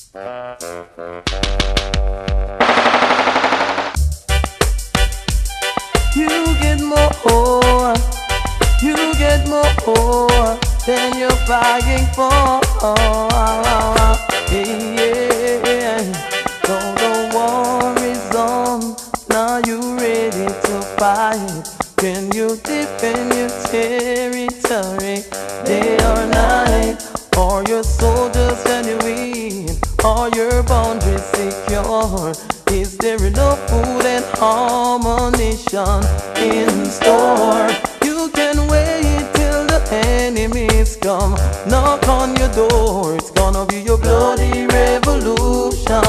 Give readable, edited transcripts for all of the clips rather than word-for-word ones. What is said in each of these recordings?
You get more, you get more than you're fighting for. Yeah. So the war is on, now you ready to fight. Can you defend your territory day or night? Are your soldiers genuine? Are your boundaries secure? Is there enough food and ammunition in store? You can wait till the enemies come, knock on your door. It's gonna be your bloody revolution.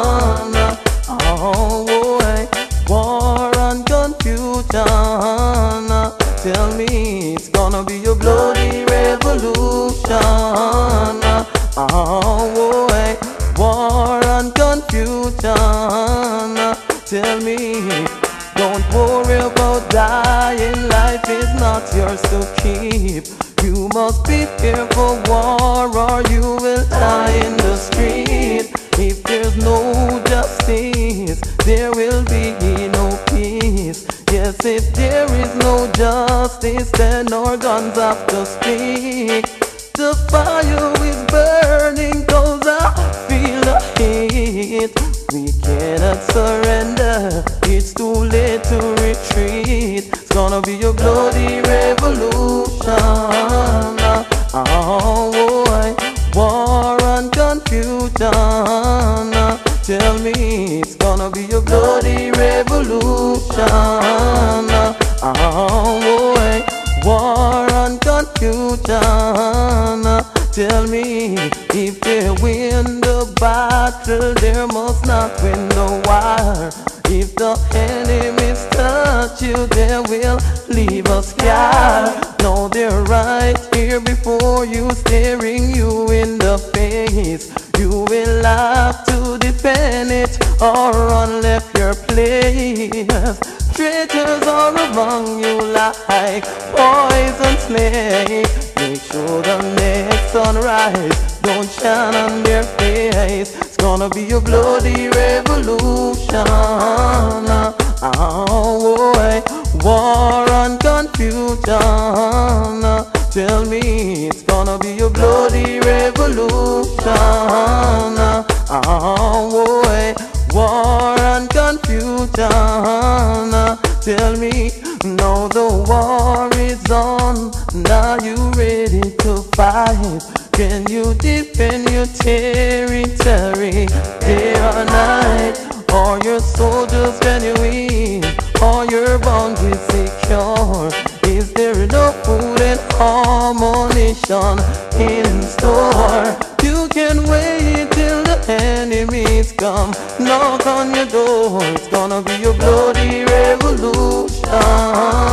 Oh boy, war and confusion. Tell me, it's gonna be your bloody revolution. Oh boy, war and confusion. Tell me, don't worry about dying. Life is not yours to keep. You must prepare for war or you will die in the street. If there's no justice, there will be no peace. Yes, if there is no justice, then our guns have to speak. The fire is burning, 'cause I feel the heat. We cannot surrender, it's too late to retreat. It's gonna be a bloody revolution. Oh boy, war and confusion. Tell me, it's gonna be a bloody revolution. Oh boy, war and confusion. Tell me, if they win the battle, they must not win the war. If the enemies touch you, they will leave a scar. No, they're right here before you, staring you in the face. You will have to defend it or run left your place. Traitors are among you like poison snake. Make sure the next sunrise don't shine on their face. It's gonna be a bloody revolution. Oh boy, war and confusion. Tell me, it's gonna be a bloody revolution. Oh boy, war and confusion. Tell me, now the war is on, now you ready to fight. Can you defend your territory day or night? Are your soldiers genuine? Are your boundaries secure? Is there enough food and ammunition in store? You can wait till the enemies come, knock on your door. It's gonna be a bloody revolution.